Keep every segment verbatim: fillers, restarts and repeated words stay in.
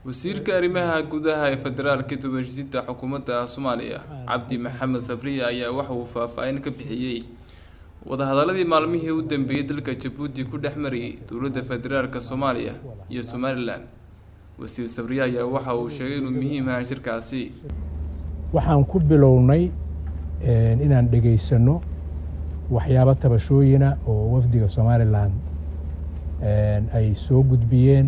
wasiirka arrimaha gudaha ee federaalka dowladda xukuumadda Soomaaliya Cabdi Maxamed Sabriye ayaa waxa uu faahfaahin ka bixiyay wadahadaladii maalmihii u dambeeyay dalka Djibouti ku dhexmariyay dowladda federaalka Soomaaliya iyo Somaliland. wasiir Sabriye ayaa waxa uu sheegay inuu muhiim yahay shirkaasi. waxaan ku bilownay inaan dhageysano waxyaabo tabashooyina oo wafdiga Somaliland ay soo gudbiyeen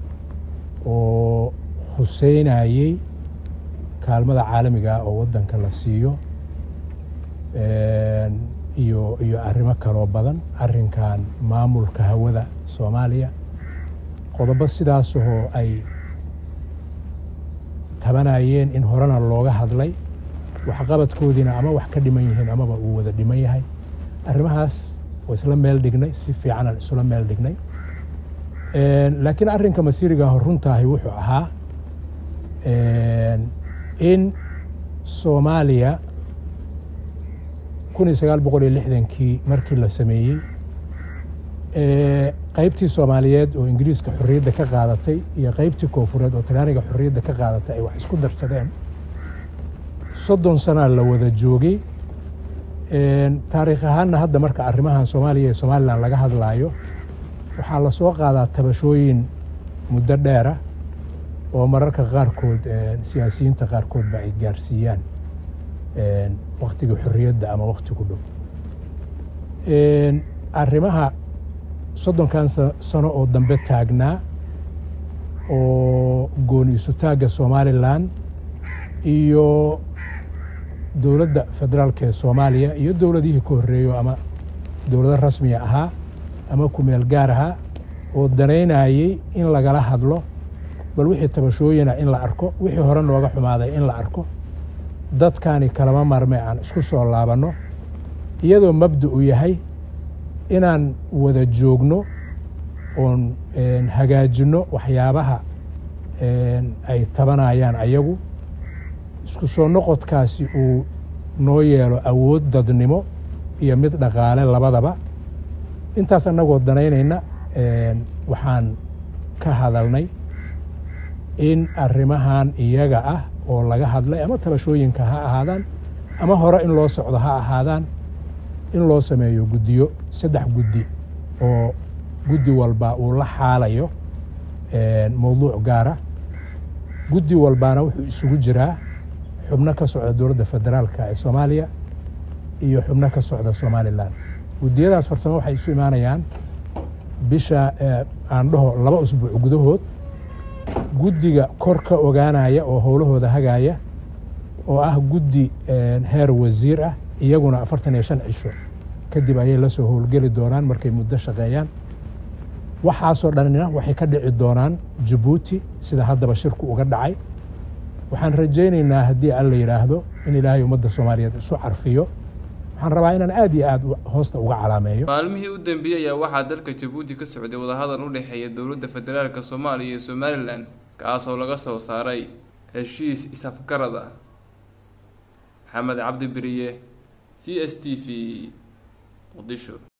oo xuseynayay kaalmada caalamiga oo wadanka la siiyo ee iyo iyo arrimo kale badan arrinkan maamulka hawada Soomaaliya qodobo sidaas oo ay tabanayeen in horena looga hadlay wax qabadkoodina ama wax ka dhiman yihiin ama uu wada dhiman yahay arrimahaas oo isla meel dhignay si fiican aan isla meel dhignay ee laakiin arrinka masiiriga runtahay wuxuu ahaa ee in Soomaaliya kun iyo sagaal boqol iyo lixdan kii markii la sameeyay ee qaybtii Soomaaliyeed oo Ingiriiska xorriyadda ka qaadatay iyo qaybtii Koonfureed oo Talyaaniga xorriyadda ka qaadatay ay wax isku darsadeen soddon sano la wada joogay ee taariikh ahaan hadda marka arrimahan Soomaaliya iyo Somaliland laga hadlaayo waxaa la soo qaadaa tabashooyin muddo dheer ah oo mararka qaarkood siyaasiyiinta qaarkood ba ay gaarsiiyaan ee waqtiga xorriyadda ama waqtiga dhow ee arrimaha soddonkan sano oo dambe taagnaa oo gooni isu taaga Somaliland iyo dowladda federaalka ee Soomaaliya iyo dowladihii ku horeeyo ama dowladda rasmi ah ama ku meel gaar ah oo dareynayay in lagala hadlo bal wixii tabashooyina in la arko wixii hore nooga xumaaday in la arko dadkani kalama marmay aan isku soo laabano iyadoo mabda'u yahay inaan wada joogno oon hagaajino waxyaabaha ay tabanayaan ayagu isku soo noqodkaasi uu noo yeelo awood dadnimo iyo mid dhaqaale labadaba intaas anagoo danaynayna waxaan ka hadalnay in arrimahan iyaga ah oo laga hadlay ama tabashooyinka ha ahaadaan ama hore in loo socdo ha ahaadaan in loo sameeyo guddiyo saddex guddi oo guddi walba uu la xaalayo mowduuc gaar ah guddi walbaana wuxuu isugu jiraa xubno ka socda dowladda federaalka ee Soomaaliya iyo xubno ka socda Somaliland guddiyadaas farsamo waxay isu imaanayaan bisha aan dhaho laba usbuuc gudahood guddiga kor ka ogaanaya oo howlahooda hagaaya oo ah guddi heer wasiir ah iyaguna afartan iyo shan cisho kadib ayay la soo howlgeli doonaan markay muddo shaqeeyaan waxaasoo dhanina waxay ka dhici doonaan Djibouti sida haddaba shirku uga dhacay waxaan rajaynaynaa haddii alla yiraahdo in Ilaahay ummadda Soomaaliyeed isu carfiyo waxaan rabaa inaan aad iyo aad hoosta uga calaameeyo maalmihii u dambeeyay ayaa waxaa dalka Djibouti ka socday wadahadal u dhexeeya dowladda federaalka Soomaaliya iyo Somaliland kaas oo laga soo saaray heshiis isafgarad ah. Maxamed Cabdi Bariye C S T V Muqdisho.